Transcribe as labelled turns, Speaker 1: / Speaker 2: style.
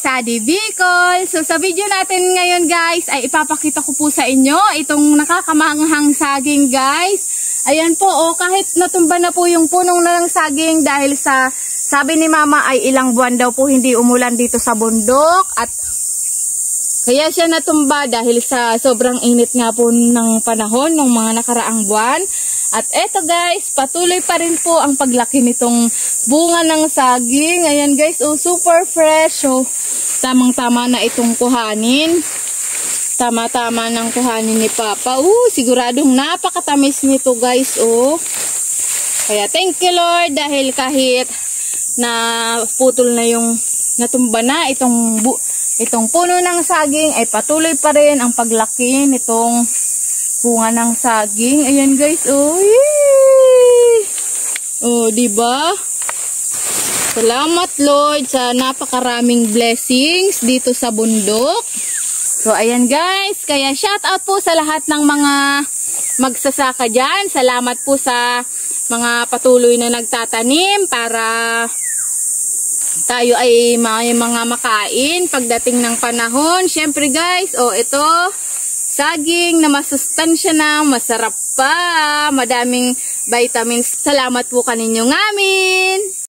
Speaker 1: Sadi Bicol. So sa video natin ngayon guys ay ipapakita ko po sa inyo itong nakakamanghang saging guys. Ayan po kahit natumba na po yung punong ng saging dahil sa sabi ni mama ay ilang buwan daw po hindi umulan dito sa bundok at kaya siya natumba dahil sa sobrang init nga po ng panahon ng mga nakaraang buwan. At eto guys, patuloy pa rin po ang paglaki nitong bunga ng saging. Ayan guys, super fresh. So, tamang-tama na itong kuhanin. Tama-tama ng kuhanin ni Papa. Siguradong napakatamis nito guys. Kaya thank you Lord dahil kahit na putol na yung natumba na itong puno ng saging ay patuloy pa rin ang paglaki nitong bunga ng saging. Ayan guys, diba? Salamat Lord sa napakaraming blessings dito sa bundok. So ayan guys, kaya shout out po sa lahat ng mga magsasaka dyan. Salamat po sa mga patuloy na nagtatanim para tayo ay may mga makain pagdating ng panahon. Syempre guys, ito saging na masustansya na, masarap pa, madaming vitamins. Salamat po kaninyong amin.